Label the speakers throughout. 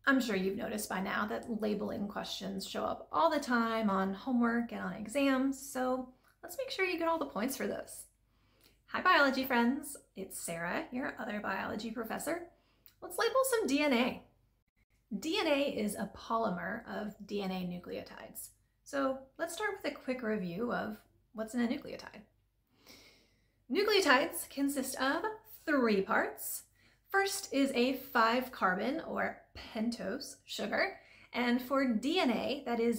Speaker 1: I'm sure you've noticed by now that labeling questions show up all the time on homework and on exams, so let's make sure you get all the points for those. Hi biology friends, it's Sarah, your other biology professor. Let's label some DNA. DNA is a polymer of DNA nucleotides. So let's start with a quick review of what's in a nucleotide. Nucleotides consist of 3 parts. First is a 5-carbon or pentose sugar, and for DNA, that is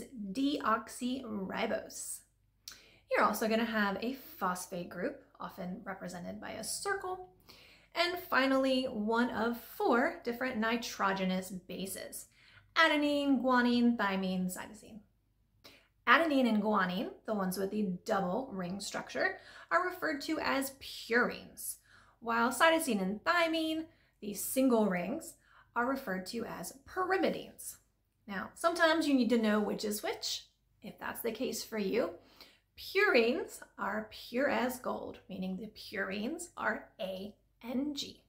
Speaker 1: deoxyribose. You're also going to have a phosphate group, often represented by a circle, and finally, one of 4 different nitrogenous bases: adenine, guanine, thymine, cytosine. Adenine and guanine, the ones with the double ring structure, are referred to as purines, while cytosine and thymine, the single rings, are referred to as pyrimidines. Now, sometimes you need to know which is which. If that's the case for you, purines are pure as gold, meaning the purines are A and G.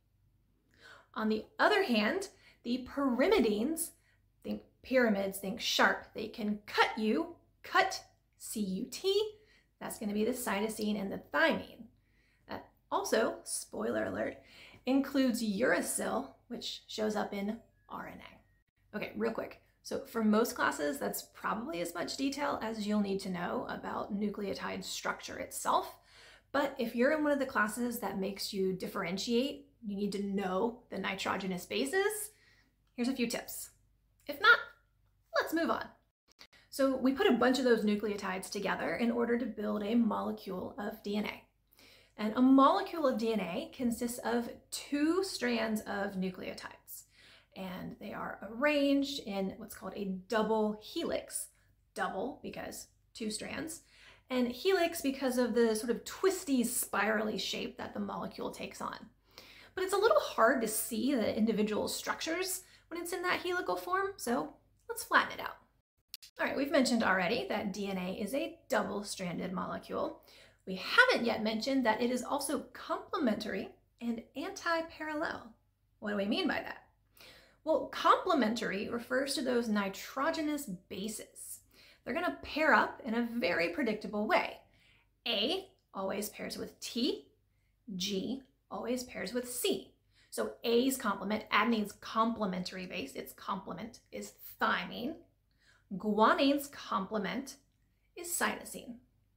Speaker 1: On the other hand, the pyrimidines, think pyramids, think sharp, they can cut you, cut, C-U-T, that's going to be the cytosine and the thymine. That also, spoiler alert, includes uracil, which shows up in RNA. Okay, real quick. So for most classes, that's probably as much detail as you'll need to know about nucleotide structure itself. But if you're in one of the classes that makes you differentiate, you need to know the nitrogenous bases, here's a few tips. If not, let's move on. So we put a bunch of those nucleotides together in order to build a molecule of DNA. And a molecule of DNA consists of 2 strands of nucleotides. And they are arranged in what's called a double helix. Double because 2 strands, and helix because of the sort of twisty, spirally shape that the molecule takes on. But it's a little hard to see the individual structures when it's in that helical form, so let's flatten it out. All right, we've mentioned already that DNA is a double-stranded molecule. We haven't yet mentioned that it is also complementary and antiparallel. What do we mean by that? Well, complementary refers to those nitrogenous bases. They're going to pair up in a very predictable way. A always pairs with T, G always pairs with C. So A's complement, adenine's complementary base, its complement is thymine. Guanine's complement is cytosine.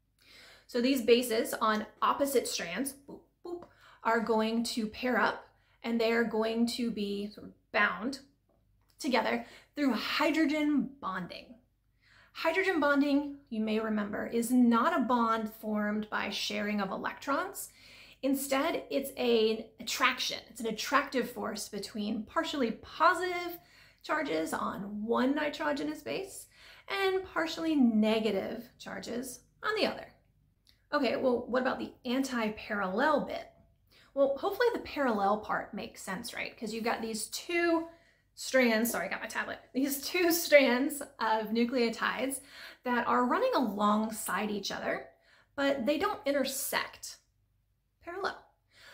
Speaker 1: So these bases on opposite strands, boop, boop, are going to pair up, and they are going to be sort of bound together through hydrogen bonding. Hydrogen bonding, you may remember, is not a bond formed by sharing of electrons. Instead, it's an attraction. It's an attractive force between partially positive charges on one nitrogenous base and partially negative charges on the other. Okay, well, what about the anti-parallel bit? Well, hopefully the parallel part makes sense, right? Because you've got these 2 strands, sorry, I got my tablet, these 2 strands of nucleotides that are running alongside each other, but they don't intersect. Parallel.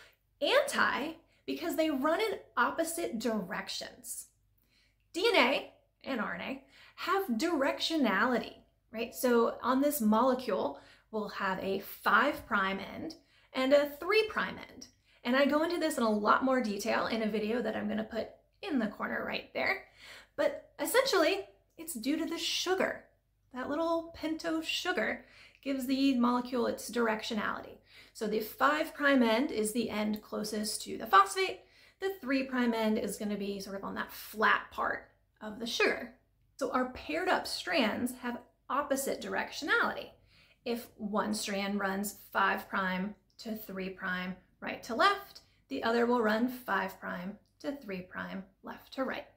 Speaker 1: Anti, because they run in opposite directions. DNA and RNA have directionality, right? So on this molecule, we'll have a 5' end and a 3' end. And I go into this in a lot more detail in a video that I'm going to put in the corner right there. But essentially, it's due to the sugar. That little pentose sugar gives the molecule its directionality. So the 5' end is the end closest to the phosphate. The 3' end is going to be sort of on that flat part of the sugar. So our paired up strands have opposite directionality. If one strand runs 5' to 3' right to left, the other will run 5' to 3' left to right.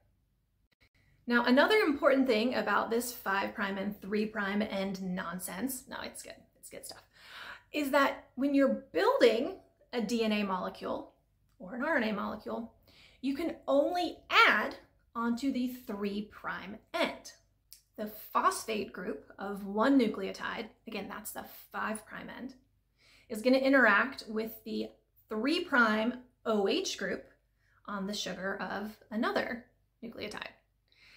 Speaker 1: Now, another important thing about this 5' and 3' end nonsense, no, it's good stuff, is that when you're building a DNA molecule or an RNA molecule, you can only add onto the 3' end. The phosphate group of one nucleotide, again, that's the 5' end, is going to interact with the 3' OH group on the sugar of another nucleotide.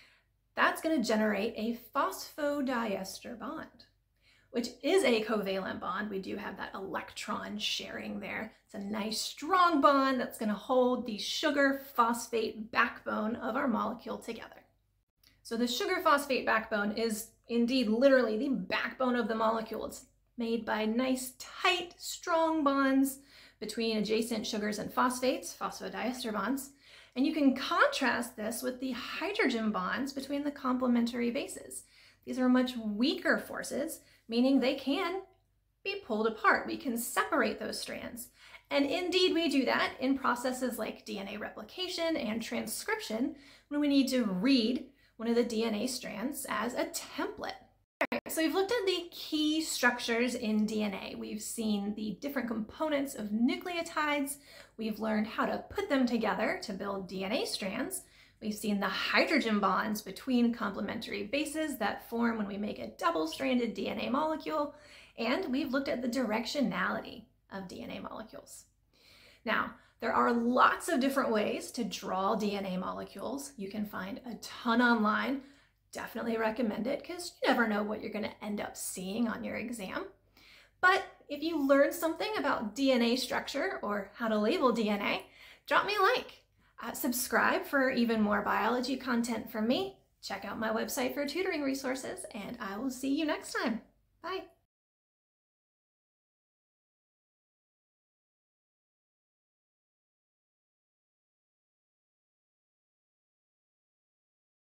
Speaker 1: that's going to generate a phosphodiester bond, which is a covalent bond. We do have that electron sharing there. It's a nice strong bond that's going to hold the sugar-phosphate backbone of our molecule together. So the sugar-phosphate backbone is indeed literally the backbone of the molecule. It's made by nice, tight, strong bonds between adjacent sugars and phosphates, phosphodiester bonds. And you can contrast this with the hydrogen bonds between the complementary bases. These are much weaker forces, meaning they can be pulled apart. We can separate those strands. And indeed we do that in processes like DNA replication and transcription when we need to read one of the DNA strands as a template. All right, so we've looked at the key structures in DNA. We've seen the different components of nucleotides. We've learned how to put them together to build DNA strands. We've seen the hydrogen bonds between complementary bases that form when we make a double-stranded DNA molecule. And we've looked at the directionality of DNA molecules. Now, there are lots of different ways to draw DNA molecules. You can find a ton online. Definitely recommend it because you never know what you're going to end up seeing on your exam. But if you learn something about DNA structure or how to label DNA, drop me a like. Subscribe for even more biology content from me. Check out my website for tutoring resources, and I will see you next time. Bye.